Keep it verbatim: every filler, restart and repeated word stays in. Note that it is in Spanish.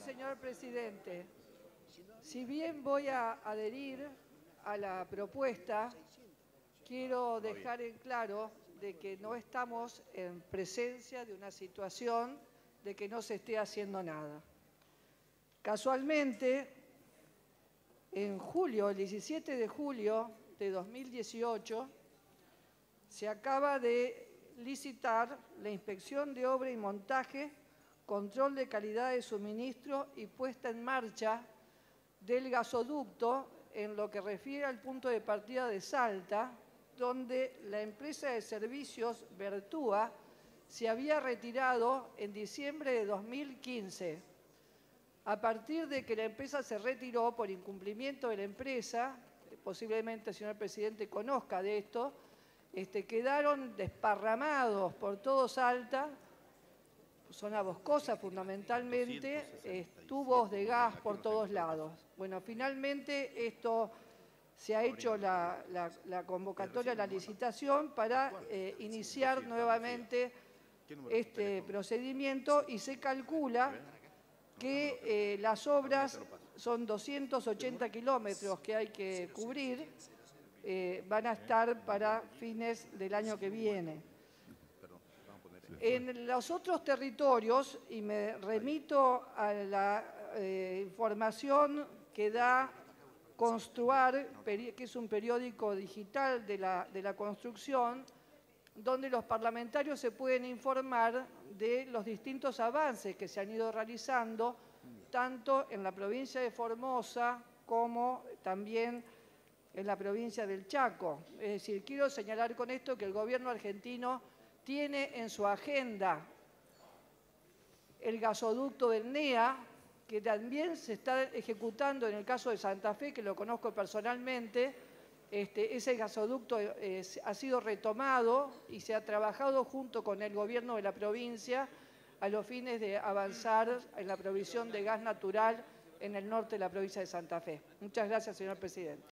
señor presidente. Si bien voy a adherir a la propuesta, quiero dejar en claro de que no estamos en presencia de una situación de que no se esté haciendo nada. Casualmente, en julio, el diecisiete de julio de dos mil dieciocho, se acaba de licitar la inspección de obra y montaje, control de calidad de suministro y puesta en marcha del gasoducto en lo que refiere al punto de partida de Salta, donde la empresa de servicios Vertúa se había retirado en diciembre de dos mil quince. A partir de que la empresa se retiró por incumplimiento de la empresa, posiblemente el señor presidente conozca de esto, este, quedaron desparramados por todo Salta, zona boscosa fundamentalmente, eh, tubos de gas por todos lados. Bueno, finalmente esto se ha hecho la, la, la convocatoria, la licitación para eh, iniciar nuevamente este procedimiento y se calcula que eh, las obras son doscientos ochenta kilómetros que hay que cubrir, eh, van a estar para fines del año que viene. En los otros territorios, y me remito a la eh, información que da Construar, que es un periódico digital de la, de la construcción, donde los parlamentarios se pueden informar de los distintos avances que se han ido realizando, tanto en la provincia de Formosa como también en la provincia del Chaco. Es decir, quiero señalar con esto que el gobierno argentino tiene en su agenda el gasoducto del N E A, que también se está ejecutando en el caso de Santa Fe, que lo conozco personalmente. Este, ese gasoducto eh, ha sido retomado y se ha trabajado junto con el gobierno de la provincia a los fines de avanzar en la provisión de gas natural en el norte de la provincia de Santa Fe. Muchas gracias, señor presidente.